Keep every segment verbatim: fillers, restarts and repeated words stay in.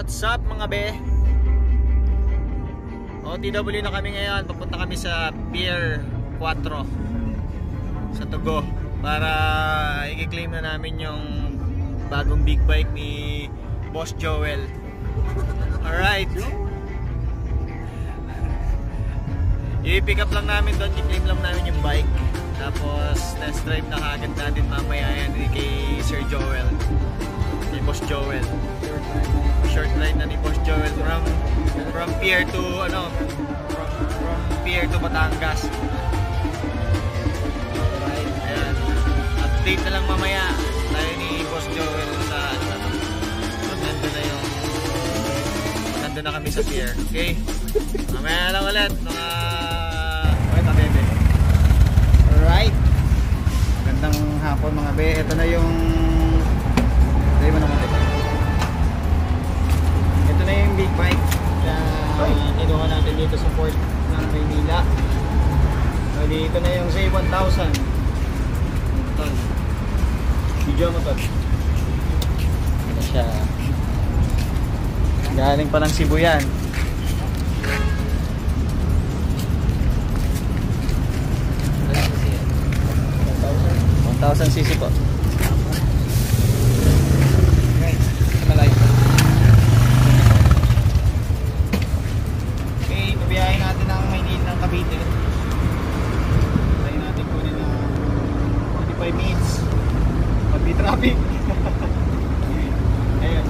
What's up mga be? O T W na kami ngayon. Papunta kami sa Pier four sa Tugo para i-claim na namin yung bagong big bike ni Boss Joel. Alright, i-pick up lang namin doon, i-claim lang namin yung bike, tapos test drive na kagad natin mamaya yan kay Sir Joel, ni Boss Joel. Short ride na ni Boss Joel from from Pier to ano from, from Pier to Batangas. Alright, ayan, update na lang mamaya tayo ni Boss Joel sa ano, pag nandun na yung nandun na kami sa pier. Okay, mamaya lang ulit mga okay pa bebe. Alright, magandang hapon mga be. Ito na yung tayo mo naman ito. Ito na yung big bike na kinuha natin dito sa port ng Maynila. So, dito na yung Z one thousand. Ito. Video mo to. Ito siya. Galing pa ng Cebu yan. one thousand cc po. Okay. Malay. Okay, pabiyahin natin ang Maynila ng Cavite. Tayo natin kunin ng forty-five minutes. Pag di traffic. Ayun.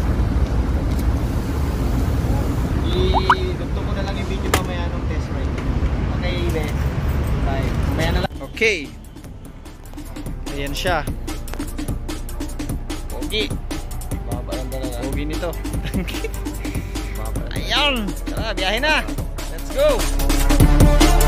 I-dugtong ko na lang yung video mamaya nung test ride. Okay, be. Bye. Mamaya na lang. Okay. Ayan siya. Pogi. Babalanda na nga. Pogi nito. Ayan. Tara, biyahe na. Let's go.